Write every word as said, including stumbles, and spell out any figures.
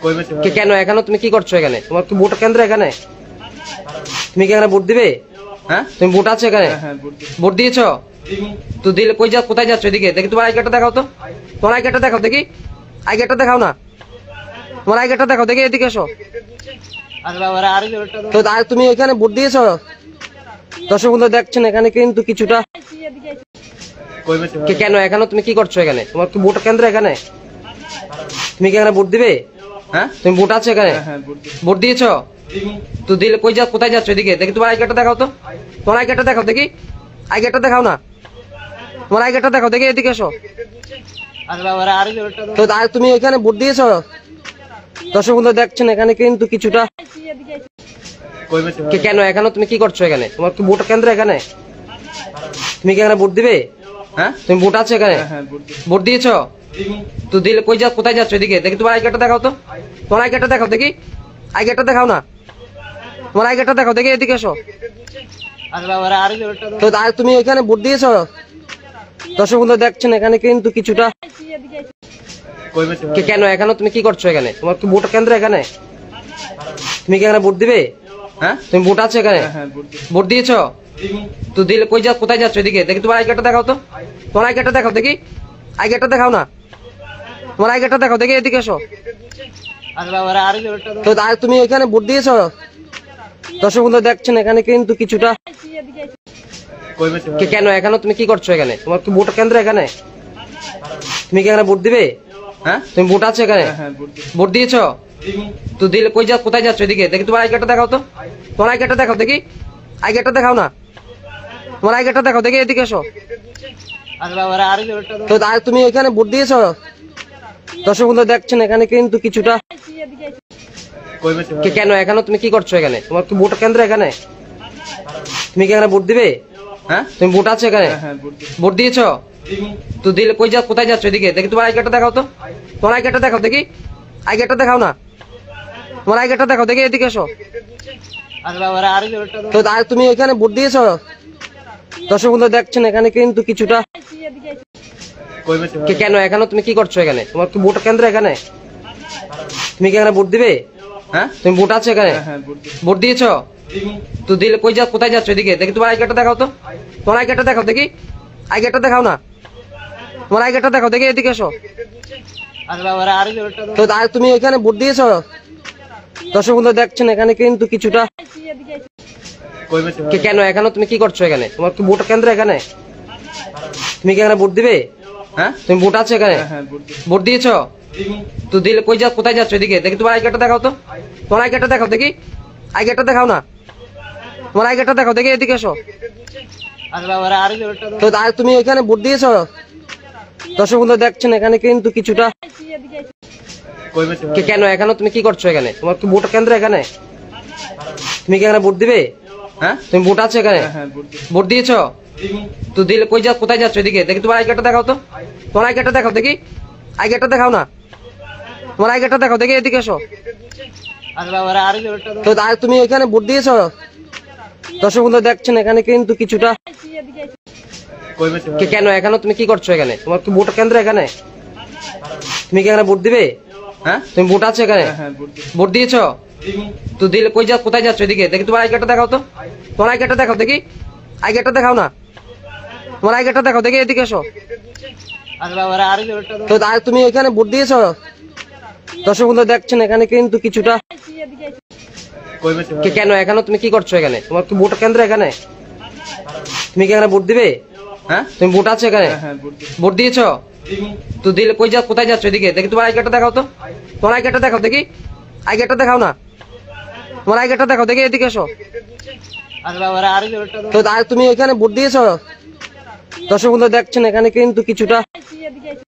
কে কেন এখানে তুমি কি করছো? এখানে তোমার কি ভোট কেন্দ্র? এখানে তুমি কি এখানে ভোট দিবে? হ্যাঁ, তুমি ভোট আছে এখানে? ভোট দিয়েছো তো? দিলে কই যা, কোথায় যাচ্ছ? এদিকে দেখি, তোমার আই কার্ডটা দেখাও তো। তোমার আই কার্ডটা দেখাও দেখি, আই কার্ডটা দেখাও না, তোমার আই কার্ডটা দেখাও দেখি, এদিকে এসো। তো আর তুমি এখানে ভোট দিয়েছো? দর্শক বন্ধু দেখছেন এখানে কিন্তু কিছুটা কে কেন এখানে তুমি কি করছো? এখানে তোমার কি ভোট কেন্দ্র? এখানে তুমি কি এখানে ভোট দিবে? হ্যাঁ, তুমি ভোট আছে এখানে? ভোট দিয়েছো তো? দিলে কই যা, কোথায় যাচ্ছ? এদিকে দেখি, তোমার আই কার্ডটা দেখাও তো। তোমার আই কার্ডটা দেখাও দেখি, আই কার্ডটা দেখাও না, তোমার আই কার্ডটা দেখাও দেখি, এদিকে এসো। তো আর তুমি এখানে ভোট দিয়েছো? দর্শক বন্ধু দেখছেন এখানে কিন্তু কিছুটা কে কেন এখানে তুমি কি করছো? এখানে তোমার কি ভোট কেন্দ্র? এখানে তুমি কি এখানে ভোট দিবে? হ্যাঁ, তুমি ভোট আছে এখানে? ভোট দিয়েছো তো? দিলে কই যা, কোথায় যাচ্ছ? এদিকে দেখি, তোমার আই কার্ডটা দেখাও তো। তোমার আই কার্ডটা দেখাও দেখি, আই কার্ডটা দেখাও না, তোমার আই কার্ডটা দেখাও দেখি, এদিকে এসো। তো আর তুমি এখানে ভোট দিয়েছো? দর্শক বন্ধু দেখছেন এখানে কিন্তু কিছুটা কে কেন এখানে তুমি কি করছো? এখানে তোমার কি ভোট কেন্দ্র? এখানে তুমি কি এখানে ভোট দিবে? হ্যাঁ, তুমি ভোট আছে এখানে? ভোট দিয়েছো তো? দিলে কই যা, কোথায় যাচ্ছ? এদিকে দেখি, তোমার আই কার্ডটা দেখাও তো। তোমার আই কার্ডটা দেখাও দেখি, আই কার্ডটা দেখাও না, তোমার আই কার্ডটা দেখাও দেখি, এদিকে এসো। তো আর তুমি এখানে ভোট দিয়েছো? দর্শক বন্ধু দেখছেন এখানে কিন্তু কিছুটা কে কেন এখানে তুমি কি করছো? এখানে তোমার কি ভোট কেন্দ্র? এখানে তুমি কি এখানে ভোট দিবে? হ্যাঁ, তুমি ভোট আছে এখানে? ভোট দিয়েছো তো? দিলে কই যা, কোথায় যাচ্ছ? এদিকে দেখি, তোমার আই কার্ডটা দেখাও তো। তোমার আই কার্ডটা দেখাও দেখি, আই কার্ডটা দেখাও না, তোমার আই কার্ডটা দেখাও দেখি, এদিকে এসো। তো আর তুমি এখানে ভোট দিয়েছো? দর্শক বন্ধু দেখছেন এখানে কিন্তু কিছুটা কে কেন এখানে তুমি কি করছো? এখানে তোমার কি ভোট কেন্দ্র? এখানে তুমি কি এখানে ভোট দিবে? হ্যাঁ, তুমি ভোট আছে এখানে? ভোট দিয়েছো তো? দিলে কই যা, কোথায় যাচ্ছ? এদিকে দেখি, তোমার আই কার্ডটা দেখাও তো। তোমার আই কার্ডটা দেখাও দেখি, আই কার্ডটা দেখাও না, তোমার আই কার্ডটা দেখাও দেখি, এদিকে এসো। তো আর তুমি এখানে ভোট দিয়েছো? দর্শক বন্ধু দেখছেন এখানে কিন্তু কিছুটা কে কেন এখানে তুমি কি করছো? এখানে তোমার কি ভোট কেন্দ্র? এখানে তুমি কি এখানে ভোট দিবে? হ্যাঁ, তুমি ভোট আছে এখানে? ভোট দিয়েছো তো? দিলে কই যা, কোথায় যাচ্ছ? এদিকে দেখি, তোমার আই কার্ডটা দেখাও তো। তোমার আই কার্ডটা দেখাও দেখি, আই কার্ডটা দেখাও না, তোমার আই কার্ডটা দেখাও দেখি, এদিকে এসো। তো আর তুমি এখানে ভোট দিয়েছো? দর্শক বন্ধু দেখছেন এখানে কিন্তু কিছুটা কে কেন এখানে তুমি কি করছো? এখানে তোমার কি ভোট কেন্দ্র? এখানে তুমি কি এখানে ভোট দিবে? হ্যাঁ, তুমি ভোট আছে এখানে? ভোট দিয়েছো তো? দিলে কই যা, কোথায় যাচ্ছ? এদিকে দেখি, তোমার আই কার্ডটা দেখাও তো। তোমার আই কার্ডটা দেখাও দেখি, আই কার্ডটা দেখাও না, তোমার আই কার্ডটা দেখাও দেখি, এদিকে এসো। তো আর তুমি এখানে ভোট দিয়েছো? দর্শক বন্ধু দেখছেন এখানে কিন্তু কিছুটা কে কেন এখানে তুমি কি করছো? এখানে তোমার কি ভোট কেন্দ্র? এখানে তুমি কি এখানে ভোট দিবে? হ্যাঁ, তুমি ভোট আছে এখানে? ভোট দিয়েছো তো? দিলে কই যা, কোথায় যাচ্ছ? এদিকে দেখি, তোমার আই কার্ডটা দেখাও তো। তোমার আই কার্ডটা দেখাও দেখি, আই কার্ডটা দেখাও না, তোমার আই কার্ডটা দেখাও দেখি, এদিকে এসো। তো আর তুমি এখানে ভোট দিয়েছো? দর্শক বন্ধু দেখছেন এখানে কিন্তু কিছুটা কে কেন এখানে তুমি কি করছো? এখানে তোমার কি ভোট কেন্দ্র? এখানে তুমি কি এখানে ভোট দিবে? হ্যাঁ, তুমি ভোট আছে এখানে? ভোট দিয়েছো তো? দিলে কই যা, কোথায় যাচ্ছ? এদিকে দেখি, তোমার আই কার্ডটা দেখাও তো। তোমার আই কার্ডটা দেখাও দেখি, আই কার্ডটা দেখাও না, তোমার আই কার্ডটা দেখাও দেখি, এদিকে এসো। তো আর তুমি এখানে ভোট দিয়েছো? দর্শক বন্ধু দেখছেন এখানে কিন্তু কিছুটা কে কেন এখানে তুমি কি করছো? এখানে তোমার কি ভোট কেন্দ্র? এখানে তুমি কি এখানে ভোট দিবে? হ্যাঁ, তুমি ভোট আছে এখানে? ভোট দিয়েছো তো? দিলে কই যা, কোথায় যাচ্ছ? এদিকে দেখি, তোমার আই কার্ডটা দেখাও তো। তোমার আই কার্ডটা দেখাও দেখি, আই কার্ডটা দেখাও না, তোমার আই কার্ডটা দেখাও দেখি, এদিকে এসো। তো আর তুমি এখানে ভোট দিয়েছো? দর্শক বন্ধু দেখছেন এখানে কিন্তু কিছুটা